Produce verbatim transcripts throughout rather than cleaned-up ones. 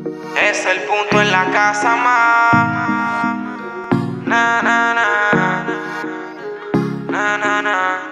Es el punto en la casa más. Na, na, na. Na, na, na.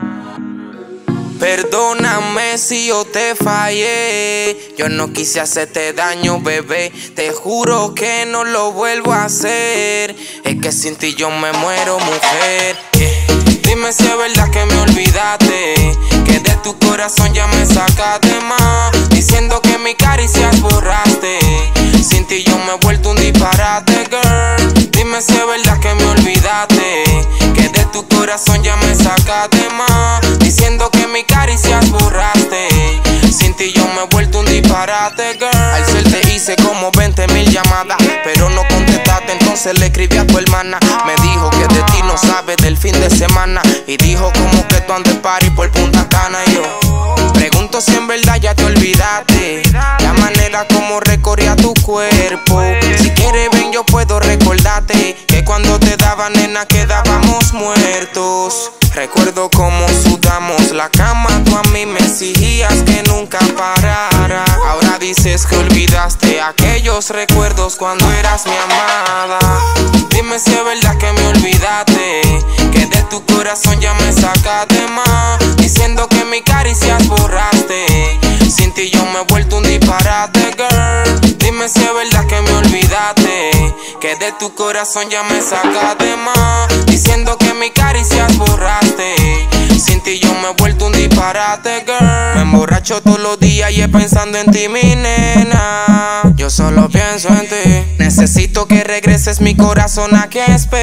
Perdóname si yo te fallé. Yo no quise hacerte daño, bebé. Te juro que no lo vuelvo a hacer. Es que sin ti yo me muero, mujer. Yeah. Dime si es verdad que me olvidaste, que de tu corazón ya me sacaste más, diciendo que mi caricias borraste. Sin ti yo me he vuelto un disparate, girl. Dime si es verdad que me olvidaste, que de tu corazón ya me sacaste más, diciendo que mi caricias borraste. Sin ti yo me he vuelto un disparate, girl. Al ser te hice como veinte mil llamadas, pero no contestaste, entonces le escribí a tu hermana. Me dijo que de ti no sabes del fin de semana, y dijo como que tú andes party por Punta Cana. Y yo pregunto si en verdad ya te olvidaste la manera como recorría tu cuerpo. Si quieres ven, yo puedo recordarte que cuando te daba, nena, quedábamos muertos. Recuerdo cómo sudamos la cama, tú a mí me exigías que nunca parara. Ahora dices que olvidaste aquellos recuerdos cuando eras mi amada. Dime si es verdad que me olvidaste, que de tu corazón ya me sacaste más, diciendo que mi caricias borraste. Sin ti yo me he vuelto un disparate, girl. Dime si es verdad que me olvidaste, que de tu corazón ya me sacaste más, diciendo que mi caricias borraste. Sin ti yo me he vuelto un disparate, girl. Me emborracho todos los días y es pensando en ti, mi nena. Yo solo pienso en ti. Necesito que regreses, mi corazón aquí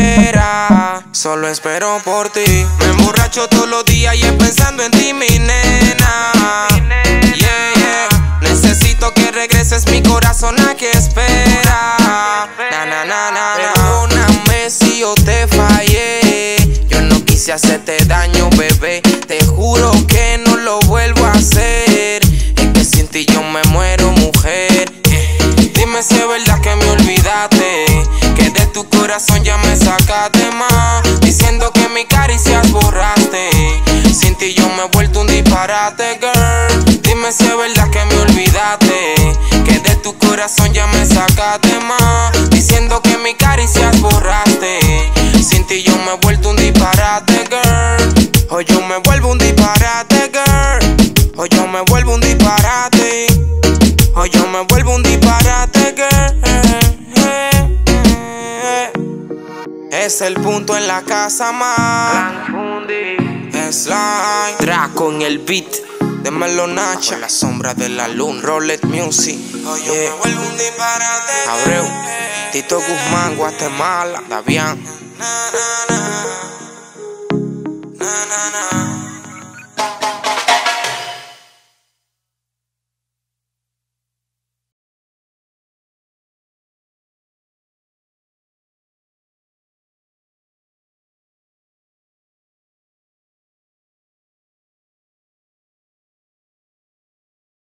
espera. Solo espero por ti. Me emborracho todos los días y es pensando en ti, mi nena. Yeah, yeah. Necesito que regreses, mi corazón aquí espera. Na, na, na, na. Perdóname si yo te fallé. Yo no quise hacerte daño, bebé. Te juro que no lo vuelvo a hacer. Es que sin ti yo me muero, mujer. Dime si es verdad que me olvidaste, que de tu corazón ya me sacaste más, diciendo que mi caricias borraste. Sin ti yo me he vuelto un disparate, girl. Dime si es verdad que me olvidaste, que de tu corazón ya me sacaste más, diciendo que mi caricias borraste. Sin ti yo me he vuelto un disparate, girl. Hoy yo me vuelvo un disparate, girl. Hoy yo me vuelvo un disparate. Hoy yo me vuelvo un disparate, girl. Es el punto en la casa más. Slime Draco en el beat de Melonacha, la sombra de la luna. Rolet Music. Hoy yo yeah. me vuelvo un disparate. Abreu, Tito Guzmán, Guatemala, Davián.